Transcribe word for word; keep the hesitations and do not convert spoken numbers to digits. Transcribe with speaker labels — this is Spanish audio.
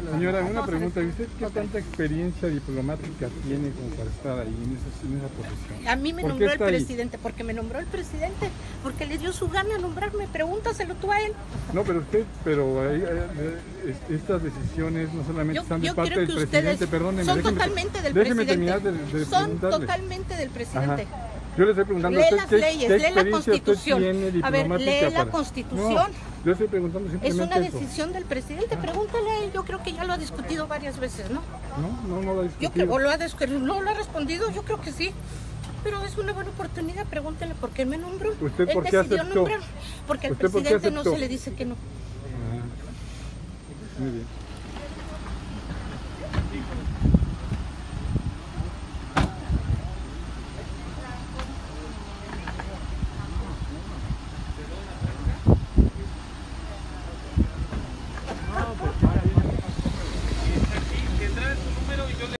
Speaker 1: Señora, una pregunta, ¿usted qué tanta experiencia diplomática tiene como para estar ahí en esa, en esa posición?
Speaker 2: A mí me
Speaker 1: ¿Por qué
Speaker 2: nombró el
Speaker 1: está ahí?
Speaker 2: presidente, porque me nombró el presidente, porque le dio su gana nombrarme, pregúntaselo tú a él.
Speaker 1: No, pero usted, pero ahí, eh, estas decisiones no solamente
Speaker 2: Yo,
Speaker 1: están de
Speaker 2: yo
Speaker 1: parte
Speaker 2: creo
Speaker 1: del
Speaker 2: que
Speaker 1: presidente,
Speaker 2: ustedes
Speaker 1: perdóneme,
Speaker 2: son
Speaker 1: déjeme,
Speaker 2: totalmente del
Speaker 1: déjeme
Speaker 2: presidente,
Speaker 1: terminar de, de
Speaker 2: son
Speaker 1: preguntarle.
Speaker 2: totalmente del presidente.
Speaker 1: Ajá. Yo le estoy preguntando
Speaker 2: Lee
Speaker 1: a usted
Speaker 2: las
Speaker 1: qué,
Speaker 2: leyes,
Speaker 1: qué
Speaker 2: lee la
Speaker 1: experiencia usted
Speaker 2: Constitución.
Speaker 1: tiene
Speaker 2: A ver,
Speaker 1: diplomática
Speaker 2: lee la
Speaker 1: para...
Speaker 2: Constitución.
Speaker 1: No, yo estoy preguntando
Speaker 2: Es
Speaker 1: simplemente
Speaker 2: una
Speaker 1: eso.
Speaker 2: decisión del presidente, pregúntale a él, yo creo que ya lo ha discutido varias veces, ¿no?
Speaker 1: No, no, no lo ha
Speaker 2: Yo
Speaker 1: discutido.
Speaker 2: que, o lo ha, des- no lo ha respondido, yo creo que sí. Pero es una buena oportunidad, pregúntele por qué me nombró.
Speaker 1: ¿Usted
Speaker 2: Él
Speaker 1: por qué
Speaker 2: decidió
Speaker 1: aceptó?
Speaker 2: nombrar, porque al
Speaker 1: ¿Usted por qué
Speaker 2: presidente no
Speaker 1: aceptó?
Speaker 2: se le dice que no.
Speaker 1: Ah, muy bien.